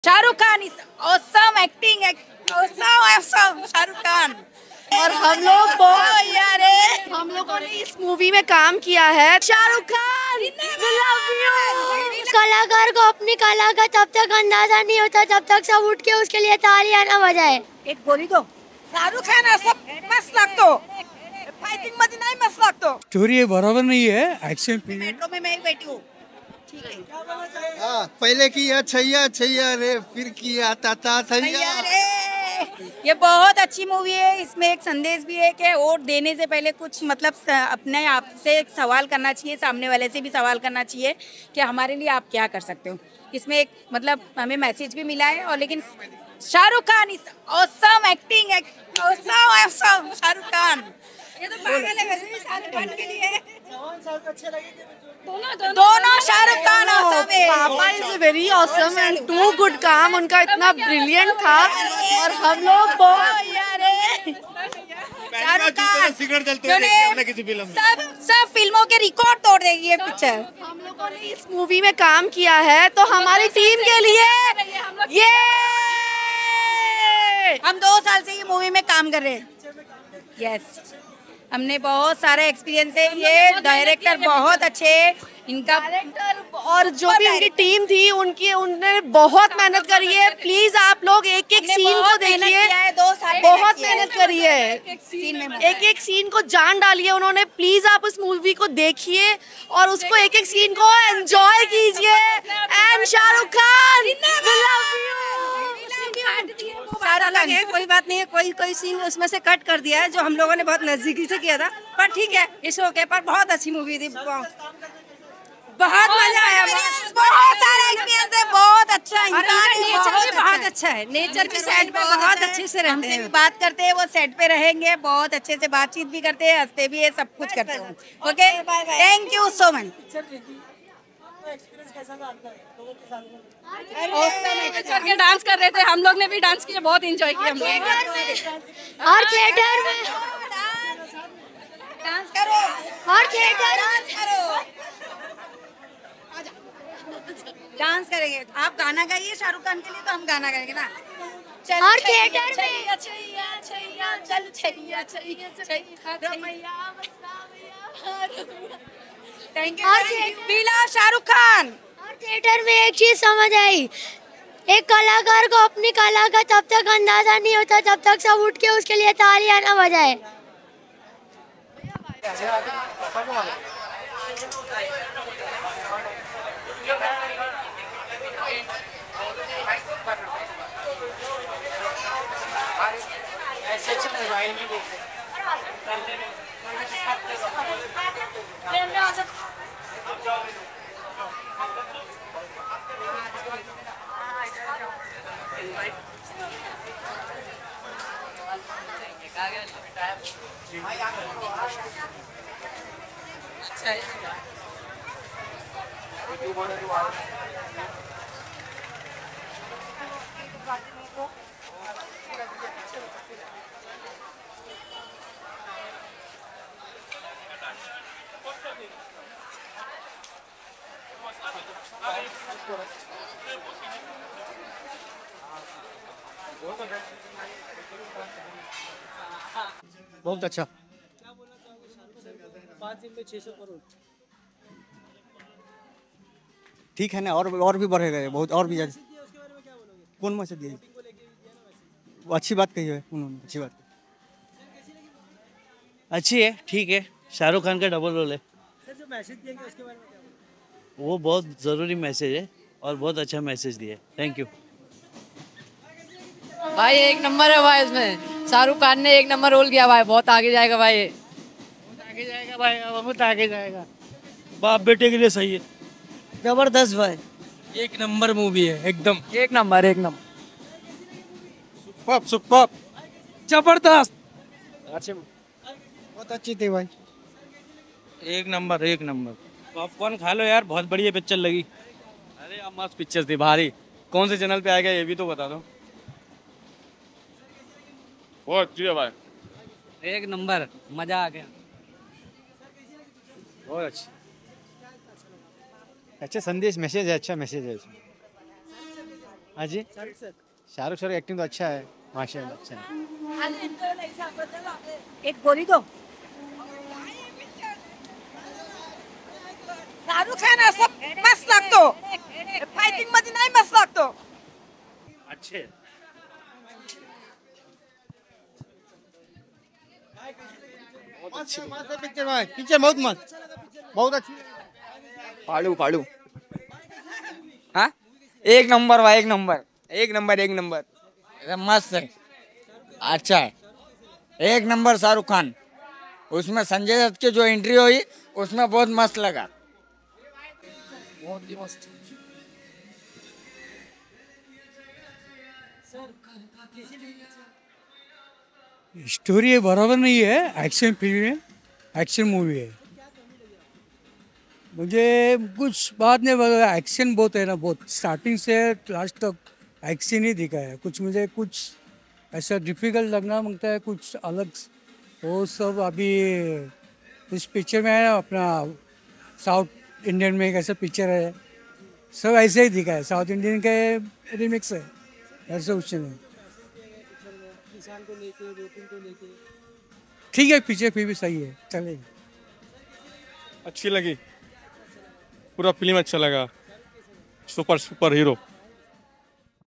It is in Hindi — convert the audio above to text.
Shahrukh Khan is awesome acting, awesome Shahrukh Khan. और हम लोग बहुत यार हम लोगों ने इस मूवी में काम किया है। शाहरुख खान कलाकार को अपनी कला का तब तक अंदाजा नहीं होता जब तक सब उठ के उसके लिए तालियां ना बजाए। एक बोली दो, शाहरुख खान असं मस्त लागतो, फायटिंग मध्ये नाही मस्त लागतो। स्टोरी बराबर नहीं है, एक्शन मेट्रो में मैं बैठी हूँ, ठीक है। पहले किया छैया छैया रे, फिर किया ताता थैया रे। ये बहुत अच्छी मूवी है। इसमें एक संदेश भी है कि वोट देने से पहले कुछ मतलब अपने आप से एक सवाल करना चाहिए, सामने वाले से भी सवाल करना चाहिए कि हमारे लिए आप क्या कर सकते हो। इसमें एक मतलब हमें मैसेज भी मिला है। और लेकिन Shahrukh Khan is awesome acting, awesome Shahrukh Khan. ये तो पागल है वैसे भी शाहरुख खान के लिए। दोनों शाहरुख खान ऑसम है। पापा is very awesome and too good काम, उनका इतना ब्रिलियंट था। और हम लोग बहुत यार शाहरुख खान सब फिल्मों के रिकॉर्ड तोड़ देगी ये पिक्चर। हम लोगों ने इस मूवी में काम किया है तो हमारी टीम के लिए ये हम 2 साल से ये मूवी में काम कर रहे हैं। यस, हमने बहुत सारे एक्सपीरियंस है। ये डायरेक्टर बहुत अच्छे, इनका डायरेक्टर और जो भी उनकी टीम थी उनने बहुत मेहनत करी है। प्लीज आप लोग एक एक सीन को देखिए, बहुत मेहनत करी है। एक एक सीन को जान डाली है उन्होंने। प्लीज आप उस मूवी को देखिए और उसको एक एक सीन को एंजॉय कीजिए। एंड शाहरुख खान सारा अलग है, कोई बात नहीं है। कोई सीन उसमें से कट कर दिया है जो हम लोगों ने बहुत नजदीकी से किया था, पर ठीक है, इस ओके। पर बहुत अच्छी मूवी थी, बहुत मजा आया। बहुत सारा एक्सपीरियंस है, बहुत अच्छा इंसान है, नेचर भी बहुत अच्छा है। नेचर की साइड पे बहुत अच्छे से रहते हैं, बात करते हैं, वो सेट पे रहेंगे, बहुत अच्छे से बातचीत भी करते हैं, हंसते भी है, सब कुछ करते हैं। Okay, thank you so much. चल के डांस कर रहे थे, हम लोग ने भी डांस किया, बहुत एंजॉय किया हम लोग। और थिएटर में डांस करो, और थिएटर डांस करेंगे। आप गाना गाइए शाहरुख खान के लिए, तो हम गाना गाएंगे ना। और थिएटर में थैंक यू शाहरुख खान। और थिएटर में एक चीज समझ आई, एक कलाकार को अपनी कला का तब तक अंदाजा नहीं होता जब तक सब उठ के उसके लिए तालियां ना बजाए। बहुत अच्छा। 5 दिन में 600 करोड़ ठीक है ना, और भी बढ़ेगा बहुत, और भी ज्यादा। कौन मैसेज दिए? वो अच्छी बात कही है उन्होंने, अच्छी बात अच्छी है, ठीक है। शाहरुख खान का डबल रोल है। सर जो मैसेज दिया उसके बारे में क्या बोलोगे? वो बहुत ज़रूरी मैसेज है और बहुत अच्छा मैसेज दिया है। थैंक यू भाई, एक नंबर है भाई। इसमें शाहरुख खान ने एक नंबर रोल किया भाई, बहुत आगे जाएगा भाई, बहुत आगे जाएगा भाई, बहुत आगे जाएगा। बाप बेटे के लिए सही है, जबरदस्त भाई, एक नंबर मूवी है, एकदम एक नंबर, एक नंबर, सुपर जबरदस्त। अच्छे, बहुत अच्छी थी भाई, एक नंबर, एक नंबर। पॉपकॉर्न खा लो यार, बहुत बढ़िया पिक्चर लगी। अरे अब मस्त पिक्चर थी भारी। कौन से चैनल पे आएगा ये भी तो बता दो। बहुत अच्छी है भाई, एक नंबर, मजा आ गया। बहुत अच्छी। अच्छा संदेश, मैसेज है, अच्छा मैसेज है इसमें। हाँ जी, शाहरुख सर एक्टिंग तो अच्छा है, माशाल्लाह अच्छा है। एक गोली दो शाहरुख खान असं मस्त लागतो फायटिंग मध्ये नाही मस्त लागतो अच्छे पिक्चर बहुत मस्त, बहुत अच्छी। पाड़ू पाड़ू हाँ एक नंबर भाई, एक नंबर एक नंबर एक नंबर मस्त है, अच्छा है, एक नंबर शाहरुख खान। उसमें संजय दत्त की जो एंट्री हुई उसमें बहुत मस्त लगा, बहुत ही मस्त। स्टोरी बराबर नहीं है, एक्शन फिल्म है, एक्शन मूवी है। मुझे कुछ बात नहीं लगा, एक्शन बहुत है ना, बहुत स्टार्टिंग से लास्ट तक एक्शन ही दिखा है। कुछ मुझे कुछ ऐसा डिफिकल्ट लगना मांगता है, कुछ अलग वो सब अभी इस पिक्चर में है ना, अपना साउथ इंडियन में एक ऐसा पिक्चर है, सब ऐसे ही दिखा है, साउथ इंडियन के रिमिक्स है, ऐसा कुछ नहीं। ठीक है, पिक्चर फिर भी सही है, चलेगा। अच्छी लगी, पूरा फिल्म अच्छा लगा, सुपर सुपर हीरो।